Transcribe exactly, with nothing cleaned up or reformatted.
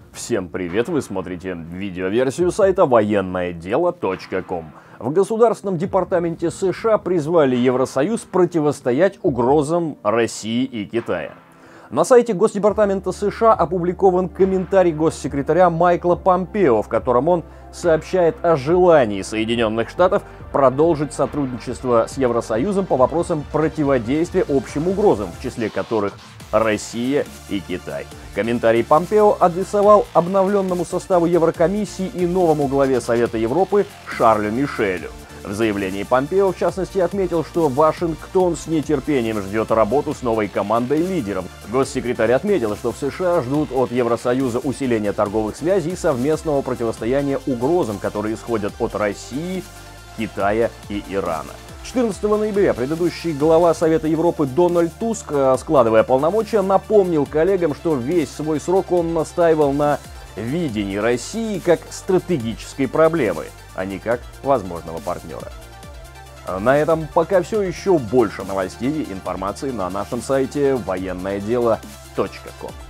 Всем привет! Вы смотрите видеоверсию сайта военное дело точка ком. В Государственном департаменте США призвали Евросоюз противостоять угрозам России и Китая. На сайте Госдепартамента США опубликован комментарий госсекретаря Майкла Помпео, в котором он сообщает о желании Соединенных Штатов продолжить сотрудничество с Евросоюзом по вопросам противодействия общим угрозам, в числе которых Россия и Китай. Комментарий Помпео адресовал обновленному составу Еврокомиссии и новому главе Совета Европы Шарлю Мишелю. В заявлении Помпео, в частности, отметил, что Вашингтон с нетерпением ждет работу с новой командой лидеров. Госсекретарь отметил, что в США ждут от Евросоюза усиления торговых связей и совместного противостояния угрозам, которые исходят от России, Китая и Ирана. четырнадцатого ноября предыдущий глава Совета Европы Дональд Туск, складывая полномочия, напомнил коллегам, что весь свой срок он настаивал на видении России как стратегической проблемы, а не как возможного партнера. На этом пока все. Еще больше новостей и информации на нашем сайте военное дело точка ком.